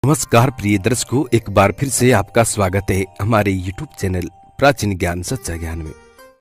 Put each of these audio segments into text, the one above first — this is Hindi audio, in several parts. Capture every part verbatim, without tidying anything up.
नमस्कार प्रिय दर्शकों, एक बार फिर से आपका स्वागत है हमारे यूट्यूब चैनल प्राचीन ज्ञान सच्चा ज्ञान में।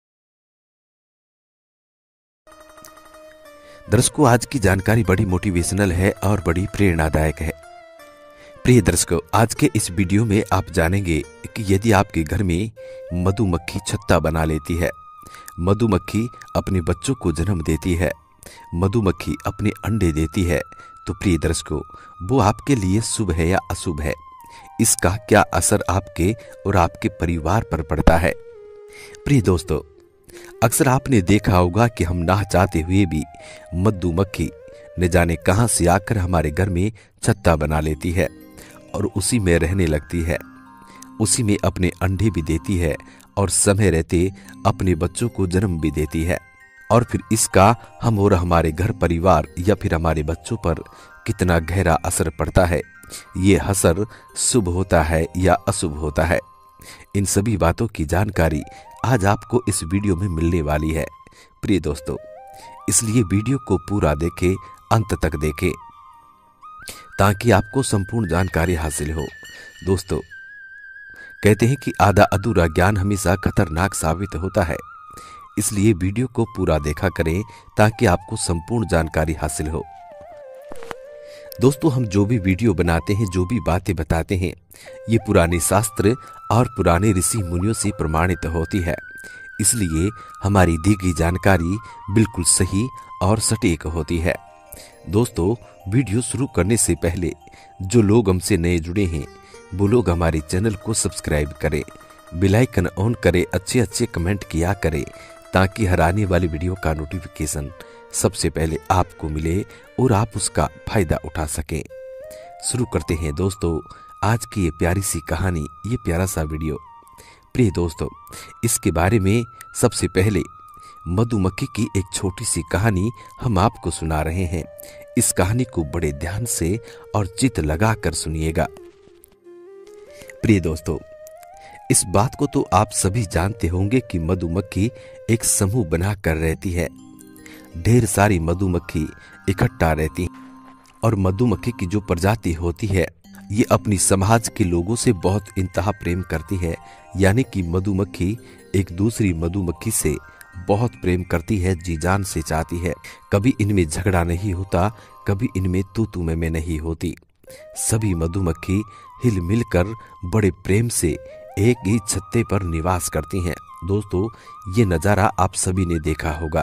दर्शकों, आज की जानकारी बड़ी मोटिवेशनल है और बड़ी प्रेरणादायक है। प्रिय दर्शकों, आज के इस वीडियो में आप जानेंगे कि यदि आपके घर में मधुमक्खी छत्ता बना लेती है, मधुमक्खी अपने बच्चों को जन्म देती है, मधुमक्खी अपने अंडे देती है, तो प्रिय दर्शकों, वो आपके लिए शुभ है या अशुभ है? इसका क्या असर आपके और आपके परिवार पर पड़ता है? प्रिय दोस्तों, अक्सर आपने देखा होगा कि हम ना चाहते हुए भी मधुमक्खी न जाने कहां से आकर हमारे घर में छत्ता बना लेती है और उसी में रहने लगती है, उसी में अपने अंडे भी देती है और समय रहते अपने बच्चों को जन्म भी देती है। और फिर इसका हम और हमारे घर परिवार या फिर हमारे बच्चों पर कितना गहरा असर पड़ता है, ये असर शुभ होता है या अशुभ होता है, इन सभी बातों की जानकारी आज आपको इस वीडियो में मिलने वाली है। प्रिय दोस्तों, इसलिए वीडियो को पूरा देखें, अंत तक देखें, ताकि आपको संपूर्ण जानकारी हासिल हो। दोस्तों, कहते हैं कि आधा अधूरा ज्ञान हमेशा खतरनाक साबित होता है, इसलिए वीडियो को पूरा देखा करें ताकि आपको संपूर्ण जानकारी हासिल हो। दोस्तों, हम जो भी वीडियो बनाते हैं, जो भी बातें बताते हैं, ये पुराने शास्त्र और पुराने ऋषि मुनियों से प्रमाणित होती है, इसलिए हमारी दी गई जानकारी बिल्कुल सही और सटीक होती है। दोस्तों, वीडियो शुरू करने से पहले जो लोग हमसे नए जुड़े हैं, वो लोग हमारे चैनल को सब्सक्राइब करें, बेल आइकन ऑन करें, अच्छे अच्छे कमेंट किया करें, ताकि हर आने वाली वीडियो का नोटिफिकेशन सबसे पहले आपको मिले और आप उसका फायदा उठा सकें। शुरू करते हैं दोस्तों आज की ये प्यारी सी कहानी, ये प्यारा सा वीडियो। प्रिय दोस्तों, इसके बारे में सबसे पहले मधुमक्खी की एक छोटी सी कहानी हम आपको सुना रहे हैं। इस कहानी को बड़े ध्यान से और चित्त लगाकर सुनिएगा। प्रिय दोस्तों, इस बात को तो आप सभी जानते होंगे कि मधुमक्खी एक समूह बनाकर रहती है। ढेर सारी मधुमक्खी इकट्ठा रहती हैं और मधुमक्खी की जो प्रजाति होती है, ये अपनी समाज के लोगों से बहुत इंतहा प्रेम करती है। यानी कि मधुमक्खी एक दूसरी मधुमक्खी से बहुत प्रेम करती है, जी जान से चाहती है। कभी इनमें झगड़ा नहीं होता, कभी इनमें तू तू मैं मैं नहीं होती। सभी मधुमक्खी हिल मिलकर बड़े प्रेम से एक ही छत्ते पर निवास करती हैं। दोस्तों, ये नजारा आप सभी ने देखा होगा।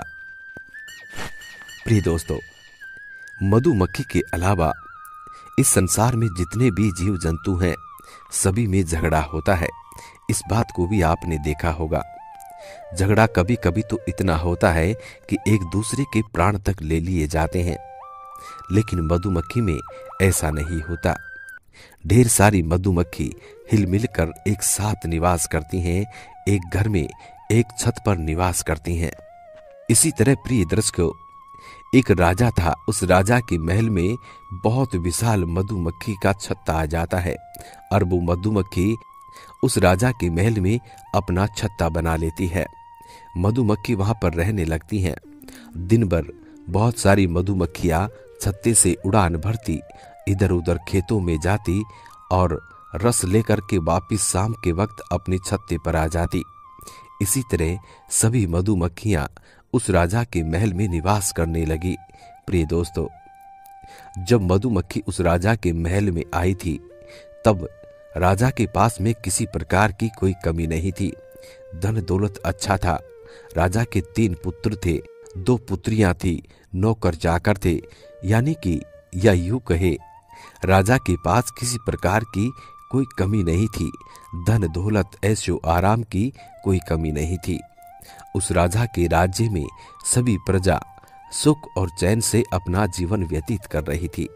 प्रिय दोस्तों, मधुमक्खी के अलावा इस संसार में जितने भी जीव जंतु हैं, सभी में झगड़ा होता है। इस बात को भी आपने देखा होगा। झगड़ा कभी कभी तो इतना होता है कि एक दूसरे के प्राण तक ले लिए जाते हैं, लेकिन मधुमक्खी में ऐसा नहीं होता। ढेर सारी मधुमक्खी हिल मिलकर एक साथ निवास करती हैं, एक घर में एक छत पर निवास करती हैं। इसी तरह प्रिय दर्शकों, एक राजा था। उस राजा के महल में बहुत विशाल मधुमक्खी का छत्ता आ जाता है और वो मधुमक्खी उस राजा के महल में अपना छत्ता बना लेती है। मधुमक्खी वहां पर रहने लगती हैं। दिन भर बहुत सारी मधुमक्खियां छत्ते से उड़ान भरती, इधर उधर खेतों में जाती और रस लेकर के वापिस शाम के वक्त अपने छत्ते पर आ जाती। इसी तरह सभी मधुमक्खियां उस राजा के महल में निवास करने लगी। प्रिय दोस्तों, जब मधुमक्खी उस राजा के महल में आई थी, तब राजा के पास में किसी प्रकार की कोई कमी नहीं थी। धन दौलत अच्छा था। राजा के तीन पुत्र थे, दो पुत्रियां थी, नौकर चाकर थे। यानी कि या यूं कहे, राजा के पास किसी प्रकार की कोई कमी नहीं थी। धन दौलत ऐशो आराम की कोई कमी नहीं थी। उस राजा के राज्य में सभी प्रजा सुख और चैन से अपना जीवन व्यतीत कर रही थी।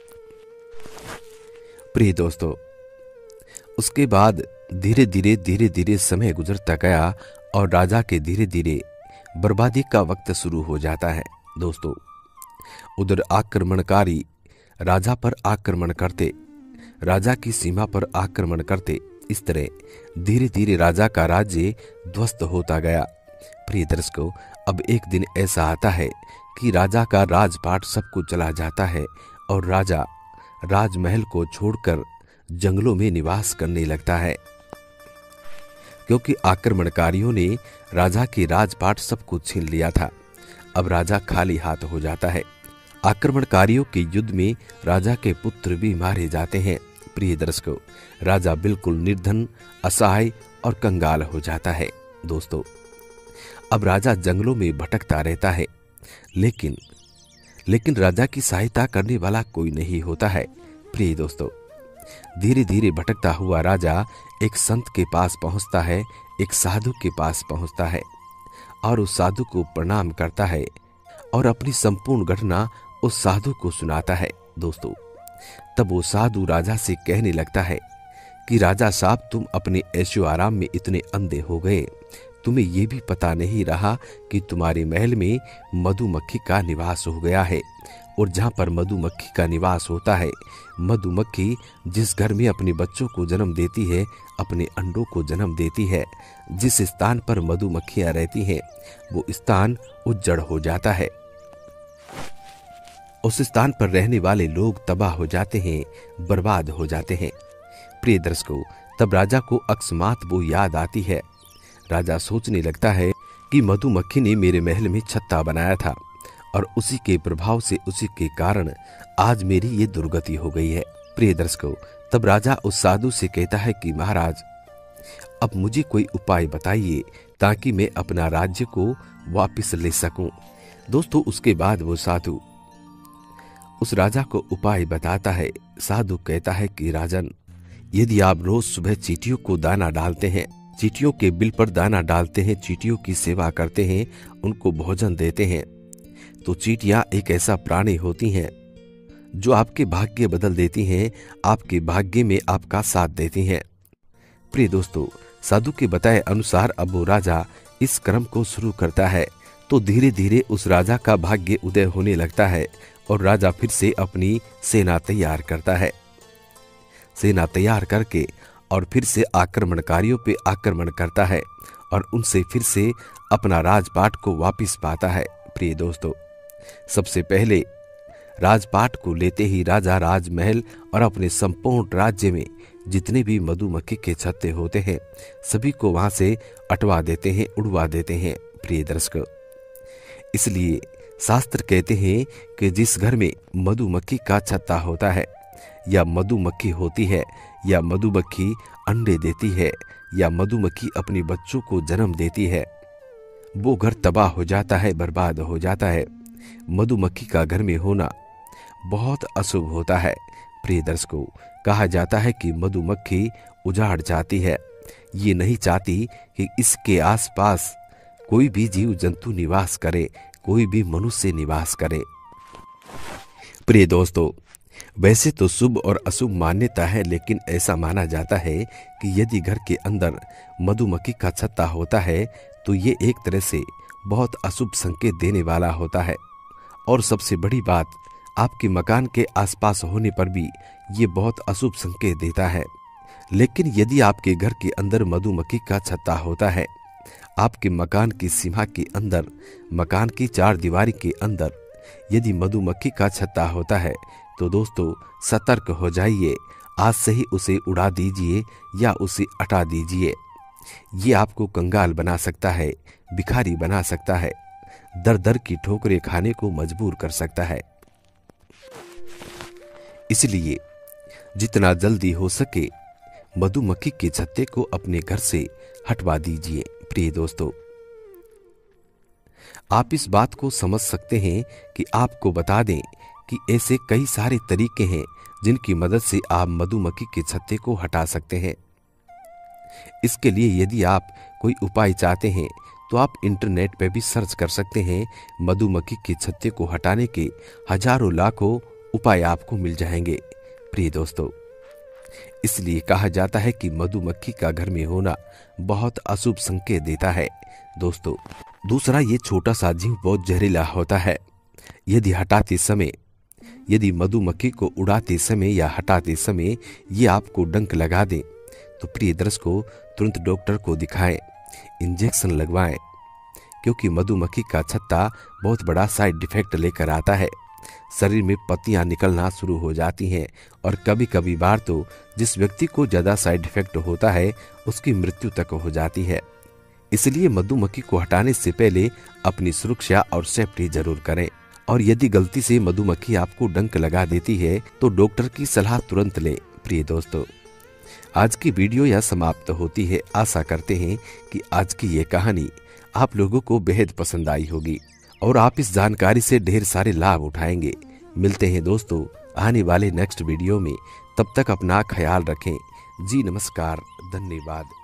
प्रिय दोस्तों, उसके बाद धीरे धीरे धीरे धीरे समय गुजरता गया और राजा के धीरे धीरे बर्बादी का वक्त शुरू हो जाता है। दोस्तों, उधर आक्रमणकारी राजा पर आक्रमण करते, राजा की सीमा पर आक्रमण करते। इस तरह धीरे धीरे राजा का राज्य ध्वस्त होता गया। प्रिय दर्शकों, अब एक दिन ऐसा आता है कि राजा का राजपाट सब कुछ चला जाता है और राजा राजमहल को छोड़कर जंगलों में निवास करने लगता है, क्योंकि आक्रमणकारियों ने राजा के राजपाट सब कुछ छीन लिया था। अब राजा खाली हाथ हो जाता है। आक्रमणकारियों के युद्ध में राजा के पुत्र भी मारे जाते हैं। प्रिय दर्शकों, राजा बिल्कुल निर्धन, असहाय और कंगाल हो जाता है। दोस्तों, अब राजा जंगलों में भटकता रहता है, लेकिन लेकिन राजा की सहायता करने वाला कोई नहीं होता है। प्रिय दोस्तों, धीरे धीरे भटकता हुआ राजा एक संत के पास पहुंचता है, एक साधु के पास पहुंचता है और उस साधु को प्रणाम करता है और अपनी संपूर्ण घटना उस साधु को सुनाता है। दोस्तों, तब वो साधु राजा से कहने लगता है कि राजा साहब, तुम अपने ऐशो आराम में इतने अंधे हो गए, तुम्हें ये भी पता नहीं रहा कि तुम्हारे महल में मधुमक्खी का निवास हो गया है। और जहाँ पर मधुमक्खी का निवास होता है, मधुमक्खी जिस घर में अपने बच्चों को जन्म देती है, अपने अंडों को जन्म देती है, जिस स्थान पर मधुमक्खियां रहती हैं, वो स्थान उज्जड़ हो जाता है। उस स्थान पर रहने वाले लोग तबाह हो जाते हैं, बर्बाद हो जाते हैं। प्रिय दर्शकों, तब राजा को अकस्मात वो याद आती है। राजा सोचने लगता है कि मधुमक्खी ने मेरे महल में छत्ता बनाया था और उसी के प्रभाव से, उसी के कारण आज मेरी ये दुर्गति हो गई है। प्रिय दर्शकों, तब राजा उस साधु से कहता है कि महाराज, अब मुझे कोई उपाय बताइए ताकि मैं अपना राज्य को वापस ले सकूं। दोस्तों, उसके बाद वो साधु उस राजा को उपाय बताता है। साधु कहता है कि राजन, यदि आप रोज सुबह चींटियों को दाना डालते हैं, चींटियों के बिल पर दाना डालते हैं, चींटियों की सेवा करते हैं, उनको भोजन देते हैं, तो चींटियां एक ऐसा प्राणी होती हैं जो आपके भाग्य बदल देती हैं, आपके भाग्य में आपका साथ देती हैं। प्रिय दोस्तों, साधु के बताए अनुसार अब वो राजा इस क्रम को शुरू करता है, तो धीरे धीरे उस राजा का भाग्य उदय होने लगता है और राजा फिर से अपनी सेना तैयार करता है। सेना तैयार करके और फिर से आक्रमणकारियों पे आक्रमण करता है और उनसे फिर से अपना राजपाट को वापस पाता है। प्रिय दोस्तों, सबसे पहले राजपाट को लेते ही राजा राजमहल और अपने संपूर्ण राज्य में जितने भी मधुमक्खी के छत्ते होते हैं, सभी को वहां से अटवा देते हैं, उड़वा देते हैं। प्रिय दर्शकों, इसलिए शास्त्र कहते हैं कि जिस घर में मधुमक्खी का छत्ता होता है, या मधुमक्खी होती है, या मधुमक्खी अंडे देती है, या मधुमक्खी अपने बच्चों को जन्म देती है, वो घर तबाह हो जाता है, बर्बाद हो जाता है। मधुमक्खी का घर में होना बहुत अशुभ होता है। प्रिय दर्शकों, कहा जाता है कि मधुमक्खी उजाड़ जाती है, ये नहीं चाहती कि इसके आसपास कोई भी जीव जंतु निवास करे, कोई भी मनुष्य निवास करे। प्रिय दोस्तों, वैसे तो शुभ और अशुभ मान्यता है, लेकिन ऐसा माना जाता है कि यदि घर के अंदर मधुमक्खी का छत्ता होता है तो ये एक तरह से बहुत अशुभ संकेत देने वाला होता है। और सबसे बड़ी बात, आपके मकान के आसपास होने पर भी ये बहुत अशुभ संकेत देता है। लेकिन यदि आपके घर के अंदर मधुमक्खी का छत्ता होता है, आपके मकान की सीमा के अंदर, मकान की चार दीवारी के अंदर यदि मधुमक्खी का छत्ता होता है, तो दोस्तों सतर्क हो जाइए, आज से ही उसे उड़ा दीजिए या उसे हटा दीजिए। ये आपको कंगाल बना सकता है, भिखारी बना सकता है, दर दर की ठोकरें खाने को मजबूर कर सकता है। इसलिए जितना जल्दी हो सके मधुमक्खी के छत्ते को अपने घर से हटवा दीजिए। प्रिय दोस्तों, आप इस बात को समझ सकते हैं कि आपको बता दें कि ऐसे कई सारे तरीके हैं जिनकी मदद से आप मधुमक्खी के छत्ते को हटा सकते हैं। इसके लिए यदि आप कोई उपाय चाहते हैं तो आप इंटरनेट पर भी सर्च कर सकते हैं। मधुमक्खी के छत्ते को हटाने के हजारों लाखों उपाय आपको मिल जाएंगे। प्रिय दोस्तों, इसलिए कहा जाता है कि मधुमक्खी का घर में होना बहुत अशुभ संकेत देता है। दोस्तों, दूसरा, ये छोटा सा जीव बहुत जहरीला होता है। यदि हटाते समय, यदि मधुमक्खी को उड़ाते समय या हटाते समय ये आपको डंक लगा दे, तो प्रिय दर्शकों तुरंत डॉक्टर को दिखाएं, इंजेक्शन लगवाएं, क्योंकि मधुमक्खी का छत्ता बहुत बड़ा साइड इफेक्ट लेकर आता है। शरीर में पत्तियां निकलना शुरू हो जाती हैं और कभी कभी बार तो जिस व्यक्ति को ज्यादा साइड इफेक्ट होता है उसकी मृत्यु तक हो जाती है। इसलिए मधुमक्खी को हटाने से पहले अपनी सुरक्षा और सेफ्टी जरूर करें। और यदि गलती से मधुमक्खी आपको डंक लगा देती है तो डॉक्टर की सलाह तुरंत लें। प्रिय दोस्तों, आज की वीडियो यह समाप्त होती है। आशा करते हैं कि आज की ये कहानी आप लोगों को बेहद पसंद आई होगी और आप इस जानकारी से ढेर सारे लाभ उठाएंगे। मिलते हैं दोस्तों आने वाले नेक्स्ट वीडियो में। तब तक अपना ख्याल रखें। जी नमस्कार, धन्यवाद।